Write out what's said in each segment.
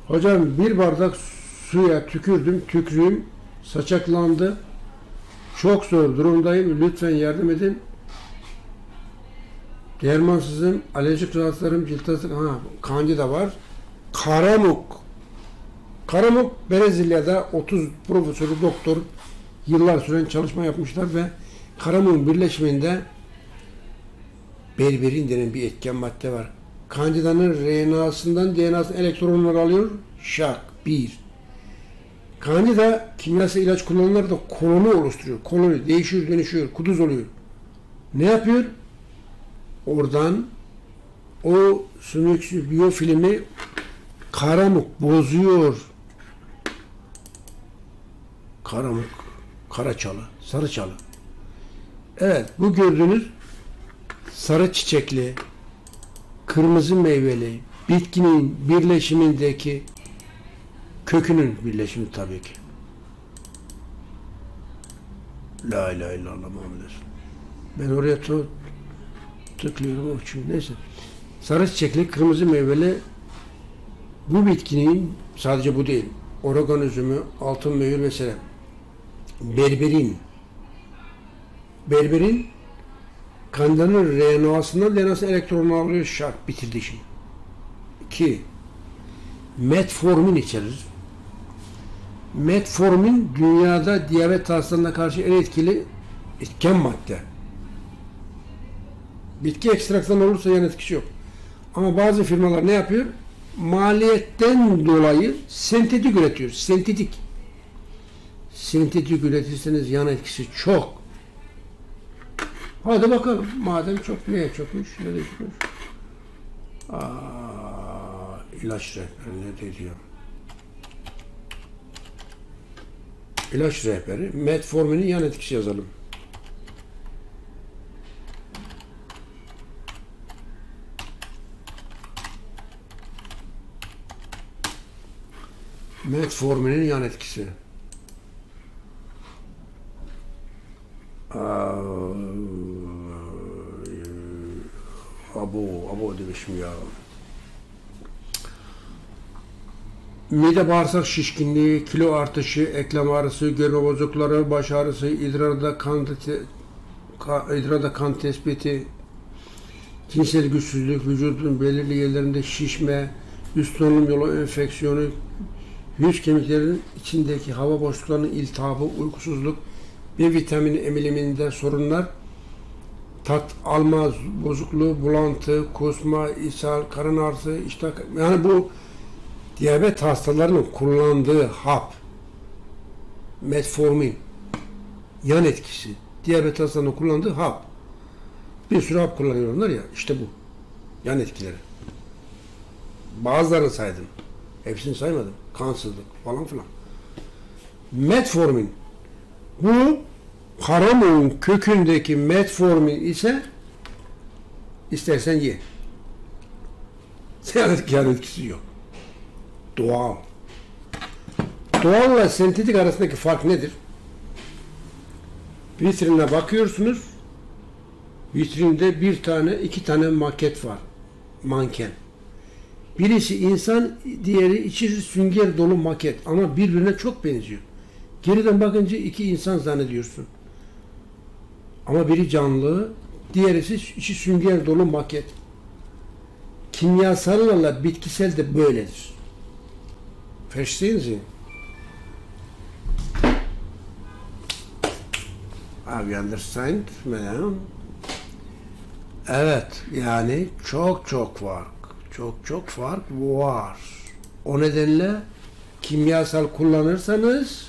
Hocam bir bardak suya tükürdüm, tükrüğüm saçaklandı. Çok zor durumdayım. Lütfen yardım edin. Dermansızım, alerjik rahatsızlarım, cilt hastalığı, Candida var. Karamuk. Karamuk, Brezilya'da 30 profesörü, doktor yıllar süren çalışma yapmışlar ve karamukun birleşiminde berberin denen bir etken madde var. Candida'nın RNA'sından DNA'sından elektronları alıyor. Şak. Bir. Candida kimyasal ilaç kullananlar da koloni oluşturuyor. Koloni değişiyor, dönüşüyor, kuduz oluyor. Ne yapıyor? Oradan o sümüksü biyofilmi karamuk bozuyor. Karamuk, karaçalı, sarıçalı. Evet, bu gördüğünüz sarı çiçekli, kırmızı meyveli bitkinin birleşimindeki kökünün birleşimi tabii ki. La ilahe illallah Muhammed Resul. Ben oraya tıklıyorum o için. Neyse. Sarı çiçekli, kırmızı meyveli bu bitkinin, sadece bu değil, Oregon üzümü, altın mühür vesaire. Berberin Candida'nın RNA'sından DNA'sından elektronunu alıyor, şart bitirdi işini. 2. Metformin içerir. Metformin dünyada diyabet hastalarına karşı en etkili etken madde. Bitki ekstraktından olursa yan etkisi yok. Ama bazı firmalar ne yapıyor? Maliyetten dolayı sentetik üretiyor. Sentetik üretirseniz yan etkisi çok. Hadi bakalım. Madem çok, neye çokmuş? Nereye çokmuş? İlaç rehberi ne diyor? İlaç rehberi. Metforminin yan etkisi yazalım. Metforminin yan etkisi. Abo demişim ya. Mide bağırsak şişkinliği, kilo artışı, eklem ağrısı, görme bozukları, baş ağrısı, idrarda kan tespiti, cinsel güçsüzlük, vücudun belirli yerlerinde şişme, üst solunum yolu enfeksiyonu, yüz kemiklerinin içindeki hava boşluklarının iltihabı, uykusuzluk, B vitamini emiliminde sorunlar, tat alma bozukluğu, bulantı, kusma, ishal, karın ağrısı, iştah, yani bu diyabet hastalarının kullandığı hap, metformin, yan etkisi, diyabet hastalarının kullandığı hap. Bir sürü hap kullanıyorlar ya, işte bu. Yan etkileri. Bazılarını saydım. Hepsini saymadım. Kansızlık falan filan. Metformin. Bu karamuğun kökündeki metformin ise istersen ye. Yan etkisi yok. Doğal. Doğalla sentetik arasındaki fark nedir? Vitrine bakıyorsunuz. Vitrinde iki tane maket var. Manken. Birisi insan, diğeri içi sünger dolu maket. Ama birbirine çok benziyor. Geriden bakınca iki insan zannediyorsun. Ama biri canlı, diğerisi içi sünger dolu maket. Kimyasallarla bitkisel de böyledir. Verstehen Sie? You understand? Evet, yani çok fark. Çok fark var. O nedenle kimyasal kullanırsanız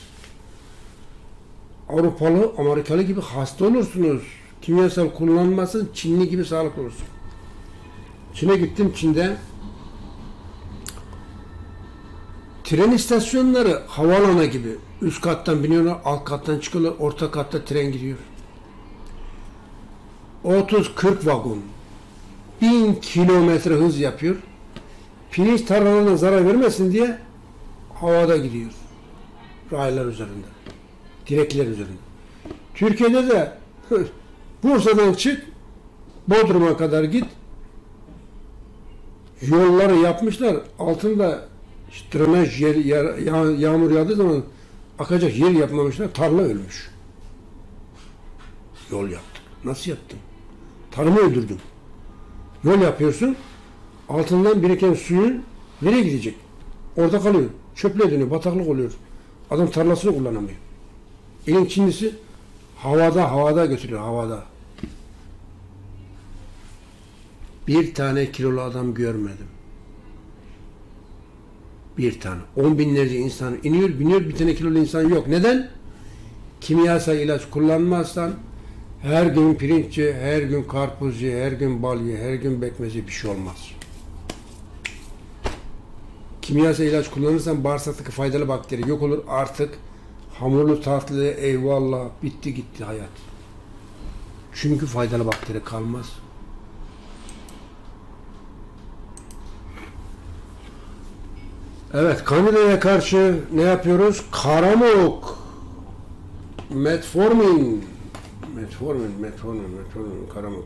Avrupalı, Amerikalı gibi hasta olursunuz. Kimyasal kullanmasın, Çinli gibi sağlıklı olursun. Çin'e gittim, Çin'de tren istasyonları havaalanı gibi. Üst kattan biniyorlar, alt kattan çıkıyorlar, orta katta tren gidiyor. 30-40 vagon. 1000 kilometre hız yapıyor. Pirinç tarlalarına zarar vermesin diye havada gidiyor. Raylar üzerinde. Direkler üzerinde. Türkiye'de de Bursa'dan çık, Bodrum'a kadar git. Yolları yapmışlar. Altında İşte drenaj yağmur yağdığı zaman akacak yer yapmamışlar, tarla ölmüş. Yol yaptık. Nasıl yaptın? Tarımı öldürdün. Yol yapıyorsun, altından biriken suyun nereye gidecek? Orada kalıyor. Çöple dönüyor, bataklık oluyor. Adam tarlasını kullanamıyor. Elin Çinlisi havada götürüyor, havada. Bir tane kilolu adam görmedim. Bir tane. 10 binlerce insan iniyor, biniyor, bir tane kilolu insan yok. Neden? Kimyasal ilaç kullanmazsan her gün pirinç ye, her gün karpuz ye, her gün bal ye, her gün bekmez ye, bir şey olmaz. Kimyasal ilaç kullanırsan bağırsaktaki faydalı bakteri yok olur. Artık hamurlu tatlı eyvallah bitti gitti hayat. Çünkü faydalı bakteri kalmaz. Evet, Candida'ya karşı ne yapıyoruz? Karamuk, metformin, karamuk.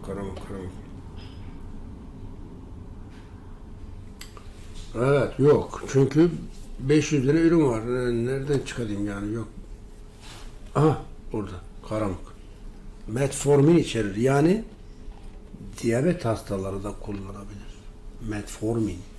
Evet, yok. Çünkü 500 lira ürün var. Nereden çıkarayım yani? Yok. Aha, burada. Karamuk. Metformin içerir. Yani diyabet hastaları da kullanabilir. Metformin.